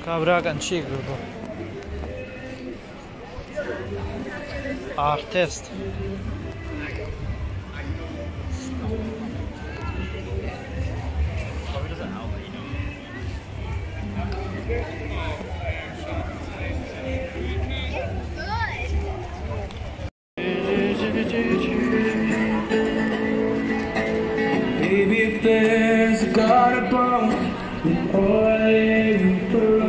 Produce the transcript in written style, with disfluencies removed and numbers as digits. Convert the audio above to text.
Cabra kan chi grupo. Artist. Baby, if there's a God above, all I ever